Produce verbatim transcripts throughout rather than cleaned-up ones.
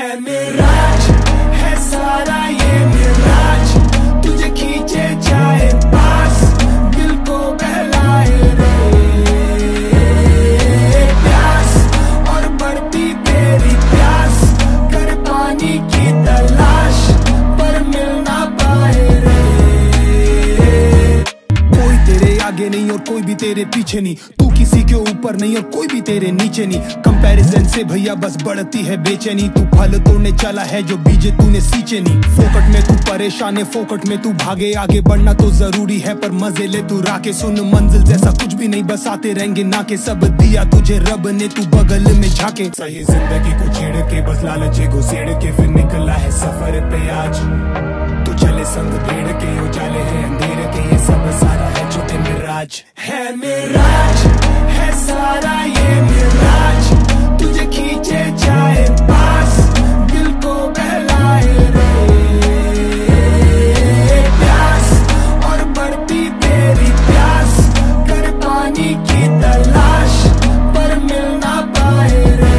है मिराज, है सारा ये मिराज, तुझे खींचे जाए पास, दिल को बहलाए रे प्यास, और बढ़ती तेरी प्यास, कर पानी की तलाश, पर मिल ना पाए रे। कोई तेरे आगे नहीं और कोई भी तेरे पीछे नहीं, तू किसी के ऊपर नहीं और कोई भी तेरे नीचे नहीं। कंपैरिजन से भैया बस बढ़ती है बेचैनी, तू फल तोड़ने चला है जो बीजे तूने सींचे नहीं। फोकट में तू परेशान है, फोकट में तू भागे, आगे बढ़ना तो जरूरी है पर मजे ले तू राके। सुन मंजिल जैसा कुछ भी नहीं, बस आते रहेंगे ना के, सब दिया तुझे रब ने, तू बगल में झाके। सही जिंदगी को छेड़ के बस लालचे घुसेड़ के फिर निकला है सफर पे आज, तू चले संग भीड़ के, उजाले हैं अंधेरे के, ये सब सारा है छोटे मिराज। है मिराज, है सारा ये मिराज, तुझे खींचे जाए पास, दिल को बहलाए रे प्यास, और बढ़ती तेरी प्यास, कर पानी की तलाश, पर मिल ना पाए रे।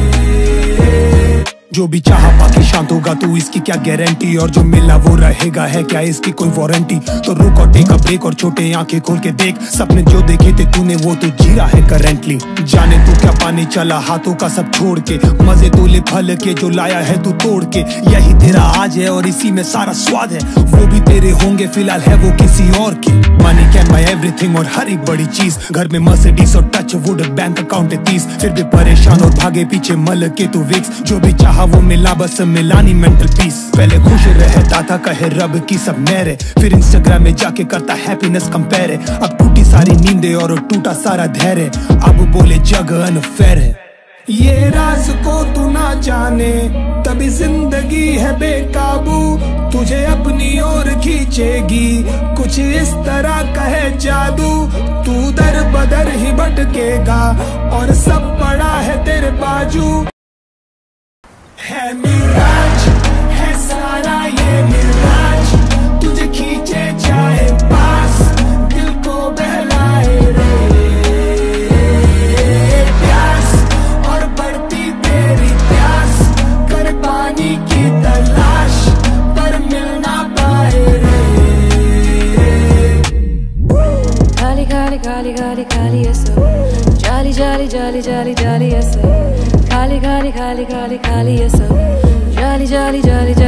जो भी चाहा पाके शांत होगा तू, इसकी क्या गारंटी, और जो मिला वो रहेगा, है क्या इसकी कोई वारंटी। तो रुक और टेक अ ब्रेक और छोटे आंखें खोल के देख, सपने जो देखे थे तूने वो तो जी रहा है करेंटली। जाने तू क्या पाने चला हाथों का सब छोड़ के, मजे तो ले फल के जो लाया है तू तोड़ के। यही तेरा आज है और इसी में सारा स्वाद है, वो भी तेरे होंगे फिलहाल है वो किसी और के। मनी कैन बाय एवरीथिंग और हर एक बड़ी चीज, घर में मर्सिडीज और टच वुड, बैंक अकाउंट है तीस, फिर भी परेशान और भागे पीछे मल के तू विक्स। जो भी चाहा वो मिला बस मिलानी मेंटल पीस, पहले खुश रहता था कहे रब की सब मेरे, फिर इंस्टाग्राम में जाके करता हैप्पीनेस कंपेयर है। अब टूटी सारी नींदें और टूटा सारा धैर्य, अब बोले जग अनफेयर है। ये राज को तू ना जाने तभी जिंदगी है बेकाबू, तुझे अपनी ओर खींचेगी कुछ इस तरह का है जादू। तू दर बदर ही भटकेगा और सब पड़ा है तेरे बाजू। है मिराज, है सारा ये मिराज, तुझे खींचे जाए पास, दिल को बहलाए रे प्यास, और बढ़ती तेरी प्यास, कर पानी की तलाश, पर मिल ना पाए रे। Kali kali kali kali kali eso, jali jali jali jali jali eso, kali kali kali kali kali eso, jali jali jali jali